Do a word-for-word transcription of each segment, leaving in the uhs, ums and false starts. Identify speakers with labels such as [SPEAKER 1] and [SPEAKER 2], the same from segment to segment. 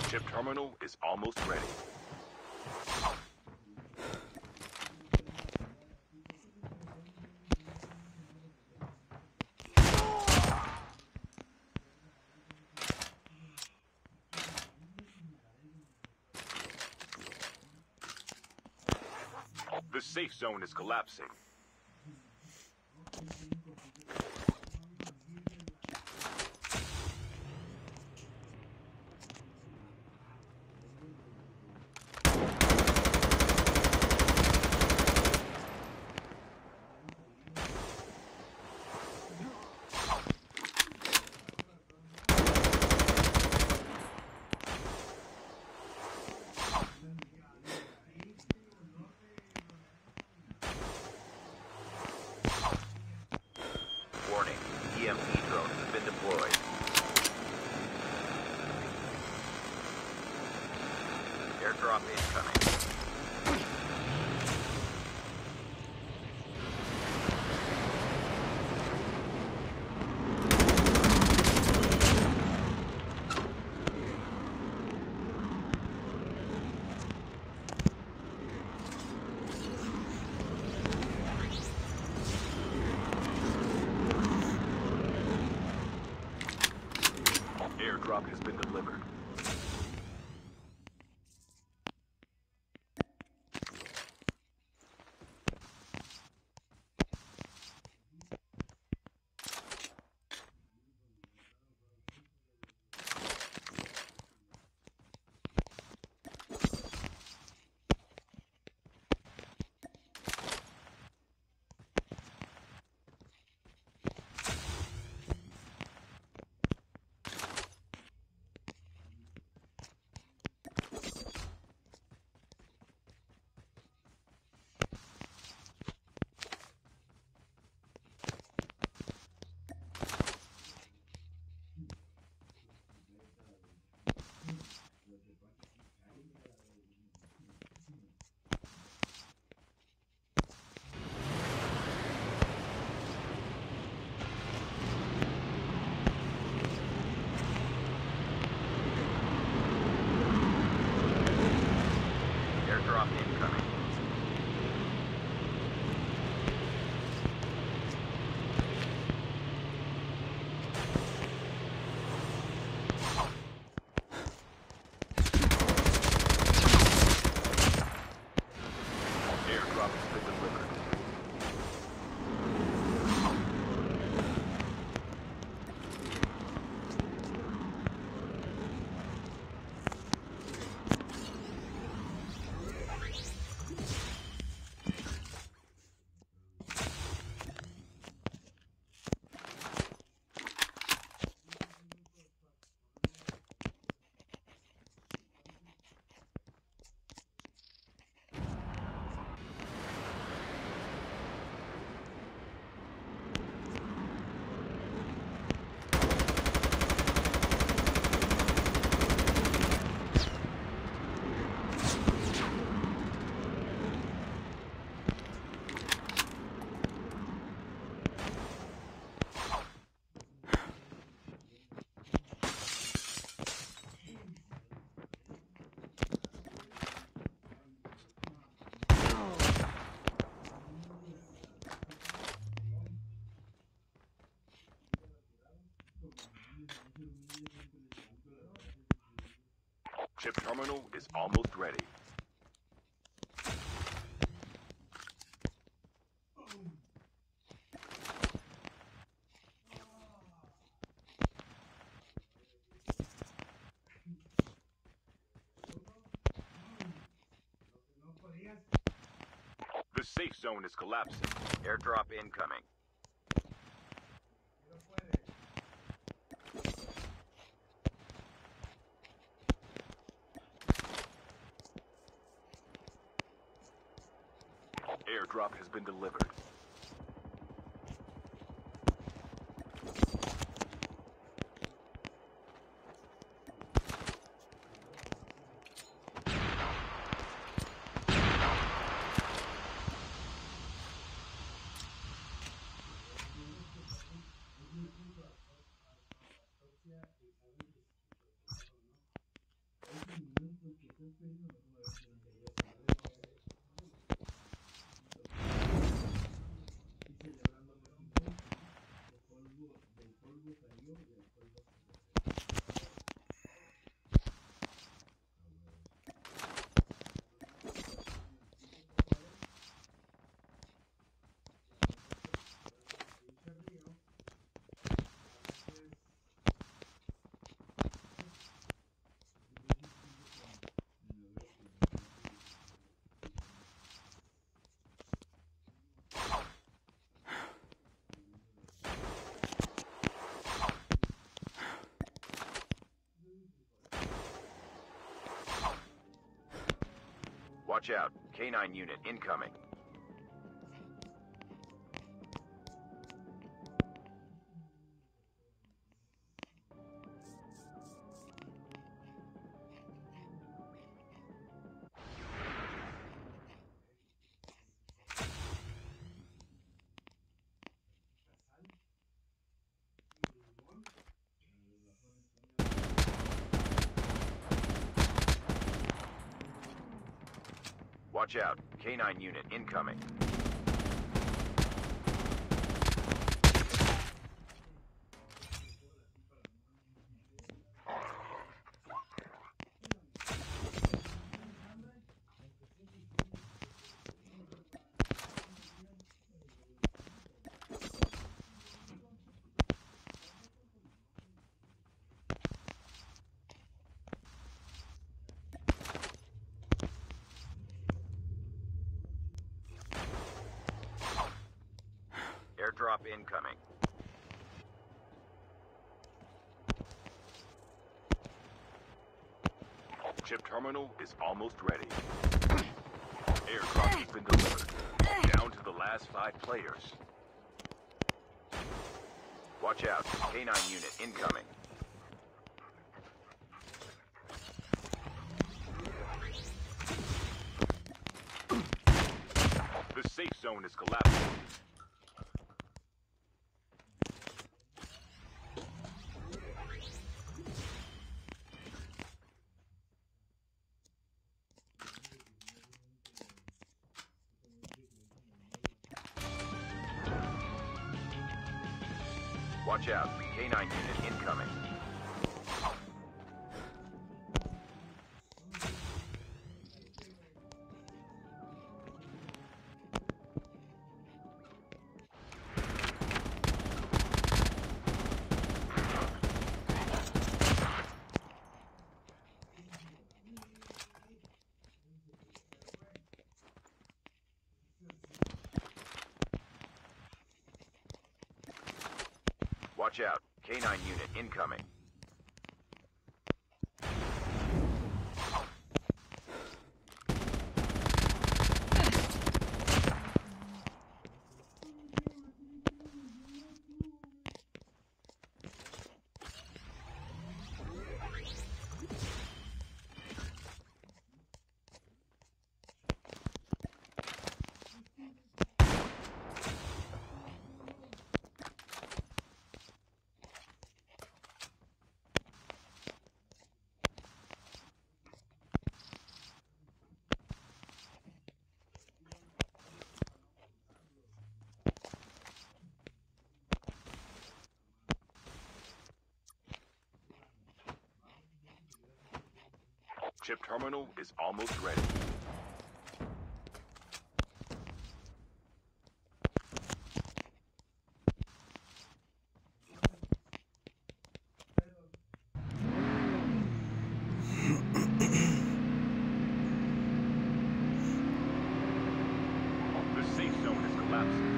[SPEAKER 1] Chip terminal is almost ready. The safe zone is collapsing.
[SPEAKER 2] Warning, E M P drone has been deployed. Airdrop incoming.
[SPEAKER 1] Airdrop has been delivered.
[SPEAKER 2] Airdrop incoming.
[SPEAKER 1] Airdrop has been delivered. Chip terminal is almost ready. The safe zone is collapsing.
[SPEAKER 2] Airdrop incoming.
[SPEAKER 1] Airdrop has been delivered.
[SPEAKER 2] Watch out. K nine unit incoming. Watch out. K nine unit incoming. Airdrop incoming.
[SPEAKER 1] Chip terminal is almost ready. Airdrop has been delivered. Down to the last five players.
[SPEAKER 2] Watch out. K nine unit incoming.
[SPEAKER 1] The safe zone is collapsing.
[SPEAKER 2] Watch out. K nine unit incoming. Watch out. K nine unit incoming.
[SPEAKER 1] Chip terminal is almost ready. The safe zone is collapsing.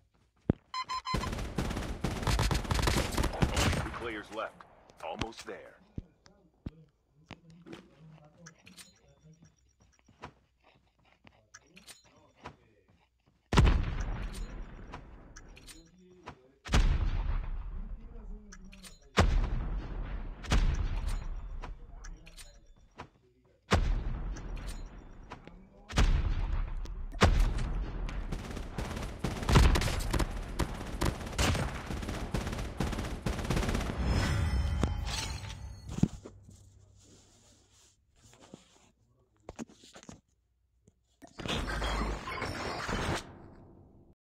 [SPEAKER 1] Players left. Almost there.